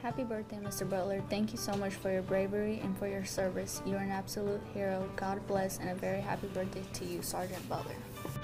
Happy birthday, Mr. Butler. Thank you so much for your bravery and for your service. You're an absolute hero. God bless, and a very happy birthday to you, Sergeant Butler.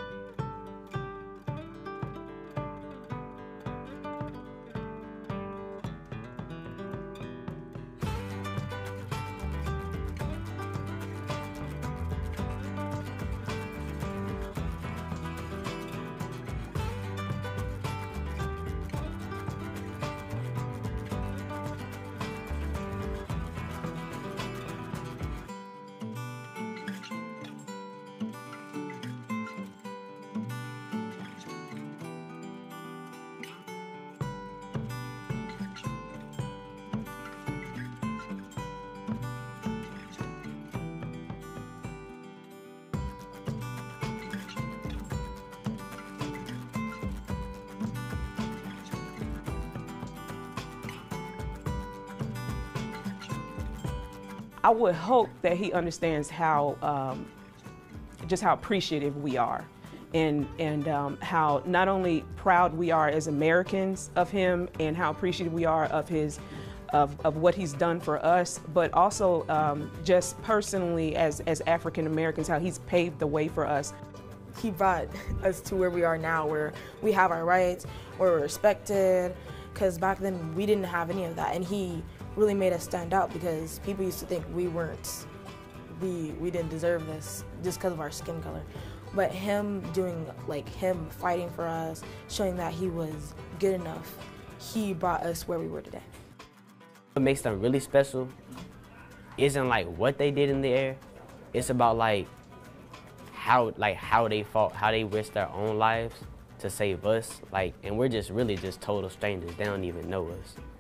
I would hope that he understands how, just how appreciative we are, and how not only proud we are as Americans of him, and how appreciative we are of of what he's done for us, but also just personally as African Americans, how he's paved the way for us. He brought us to where we are now, where we have our rights, where we're respected, because back then we didn't have any of that, and he really made us stand out because people used to think we didn't deserve this just because of our skin color. But him him fighting for us, showing that he was good enough, he brought us where we were today. What makes them really special isn't like what they did in the air, it's about how they fought, how they risked their own lives to save us, and we're just really just total strangers. They don't even know us.